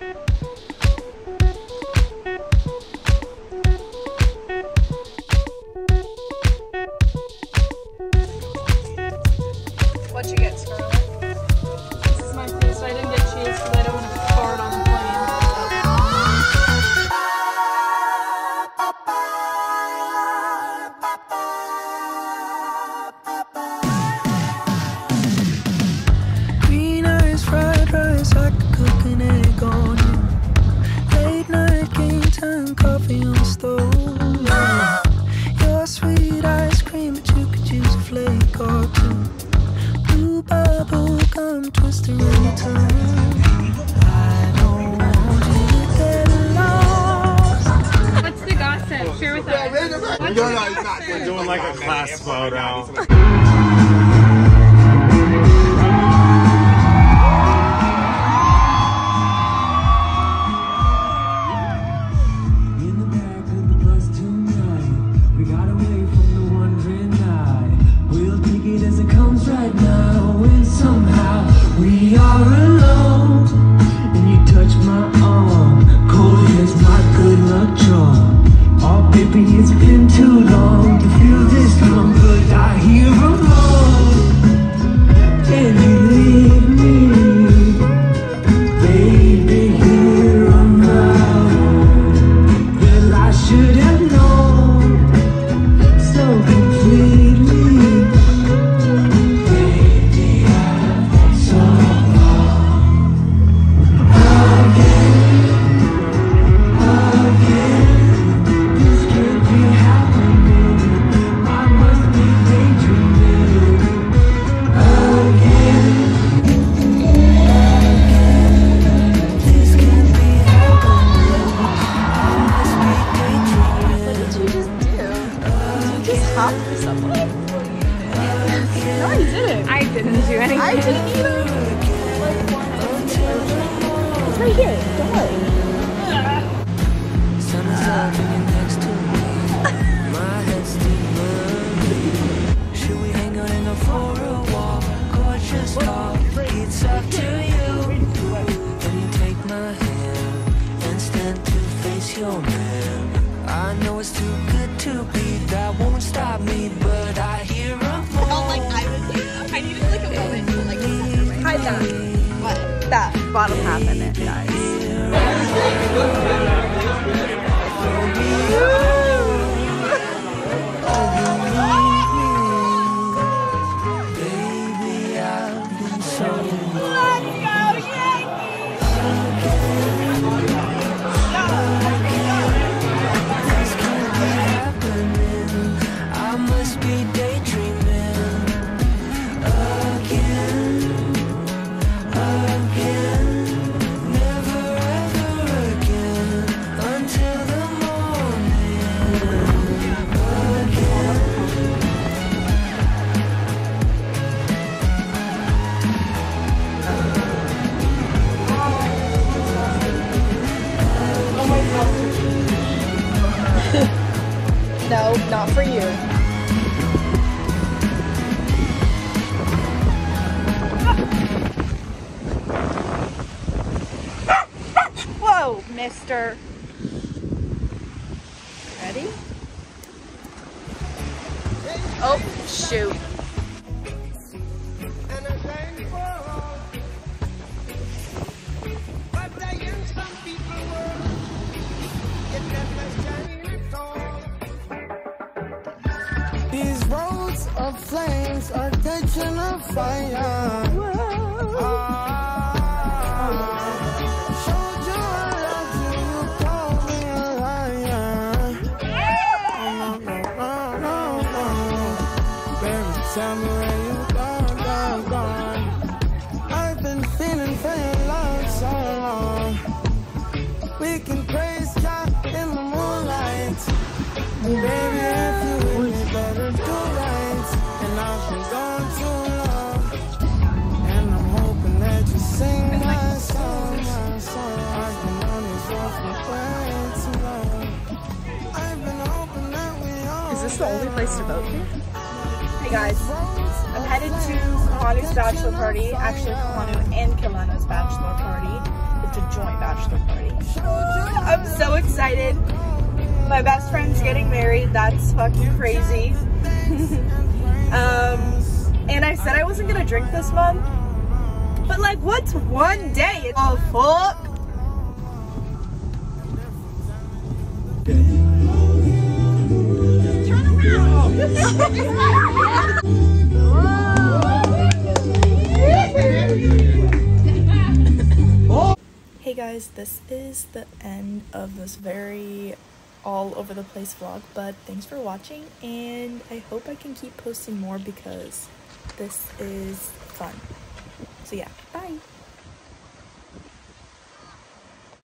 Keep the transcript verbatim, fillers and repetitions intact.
What'd you get, Scarlett? This is my face. I didn't get cheese because I don't want to fart on the plane. Green eyes, fried rice, I could cook an egg on you. Late night game time, coffee on the stove. Yeah. Your sweet ice cream, but you could use a flake or two. Blue bubble gum twister in your tongue. I don't want you to get lost. What's the gossip? Share with us. What's the gossip? We're doing like a class photo. It's been too long to feel this strong, but I hear a roar. And you leave me, baby, here on my own. Well, I should have known so completely. Baby, I've been so wrong. Again, again. No, I didn't. I didn't do anything. I didn't either. It's right here. Don't worry. Sun is up next to me. My head's still. Should we hang out, hang out for a walk? Gorgeous talk. It's up to you. Then you take my hand and stand to face your man. I know it's too good to be. That won't stop me, but I hear a voice. Oh, like I was. I needed like a moment to like hide that. What? That bottom half in it, guys. Baby, I've been so. No, not for you. Whoa, mister. Ready? Oh, shoot. These roads of flames are catching a fire. Ah, showed you I loved you, you called me a liar. Oh, no, no, no, no, no. Baby, tell me where you gone, gone, gone. I've been feeling for your love so long. We can praise God in the moonlight. Baby, if you really better do right. And I've been gone too long. And I'm hoping that you sing my song, my song. I've been on this road for way too long. I've been hoping that we all. Is this the only place to vote here? Hey guys, I'm headed to Kahanu's bachelor party. Actually, Kahanu and Kilana's bachelor party. to join bachelor party. I'm so excited. My best friend's getting married. That's fucking crazy. um, and I said I wasn't gonna drink this month, but like, what's one day? Oh fuck. Hey guys, this is the end of this very all over the place vlog, but thanks for watching, and I hope I can keep posting more because this is fun. So yeah, bye!